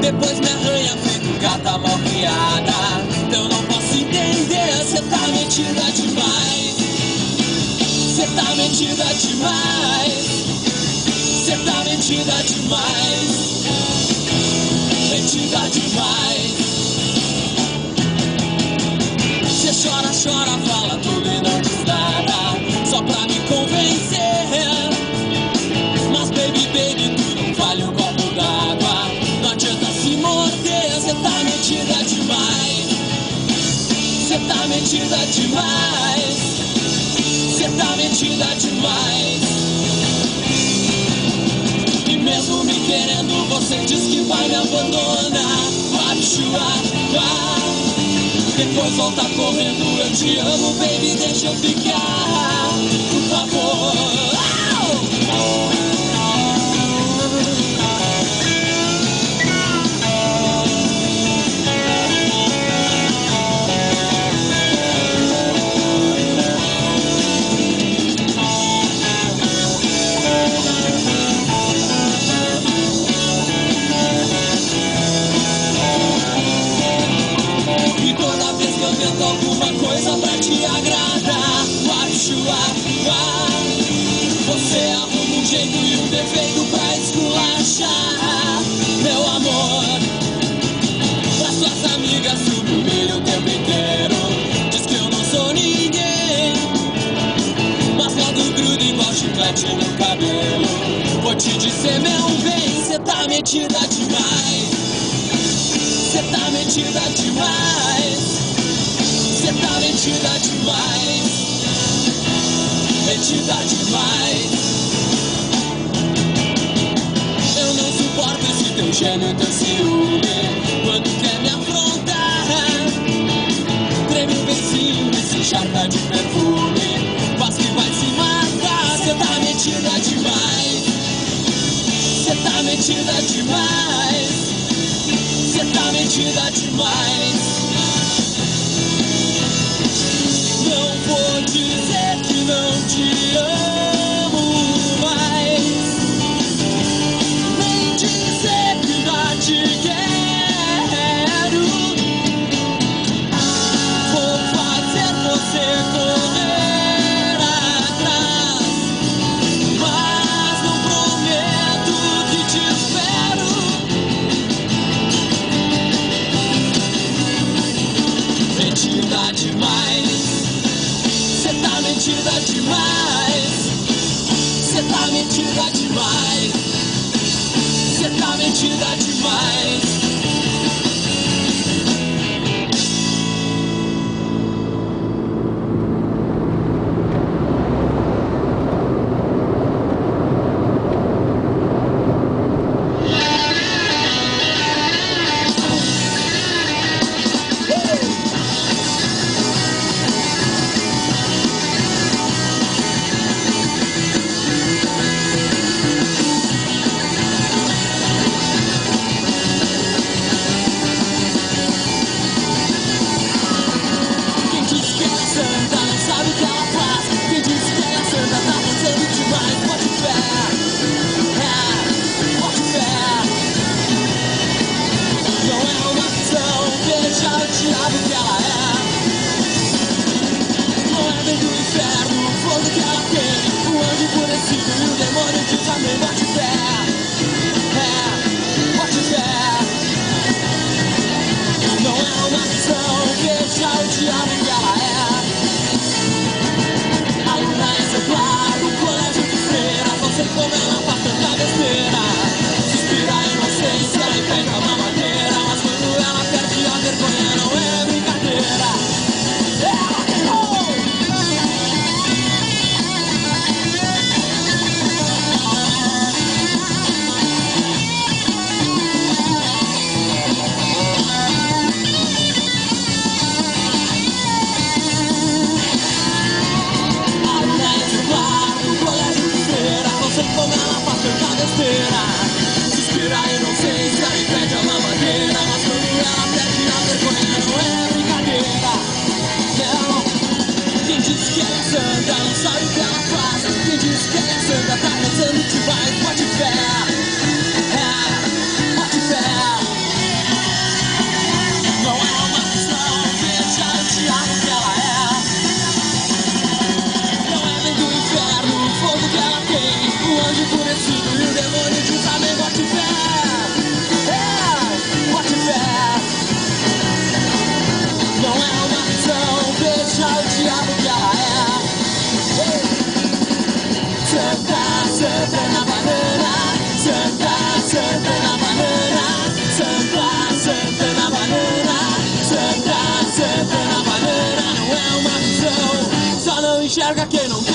depois me arranha feito gata mal criada. Eu não posso entender, cê tá metida demais. Cê tá metida demais. Cê tá metida demais. Metida demais. Cê chora, chora, fala tudo e não diz nada, só pra me convencer. Mas baby, baby, tu não vale um copo d'água. Não adianta se morder, cê tá metida demais. Cê tá metida demais. Cê tá metida demais. E mesmo me querendo, você diz que vai me abandonar. Vai me chuar, vai. Depois volta correndo, eu te amo, baby, deixa eu ficar, por favor. Alguma coisa pra te agradar, você arruma um jeito e um defeito pra esculachar, meu amor. Pra suas amigas tu me humilha o tempo inteiro, diz que eu não sou ninguém, mas quando gruda igual chiclete no cabelo, vou te dizer, meu bem, cê tá metida demais. Cê tá metida demais. Cê tá metida demais. Metida demais. Eu não suporto esse teu gênio, teu ciúme, quando quer me afrontar. Treme o beicinho e se encharca de perfume, faz que vai se matar. Cê tá metida demais. Cê tá metida demais. Cê tá metida demais. Não vou dizer que não te amo mais, nem dizer que ainda te quero. Vou fazer você correr atrás, mas não prometo que te espero. Metida demais. Cê tá metida demais. Cê tá metida demais. Cê tá metida demais. Santa, Santa na banana. Santa, Santa na banana. Santa, Santa na banana. Santa, Santa na banana. Não é uma visão, só não enxerga quem não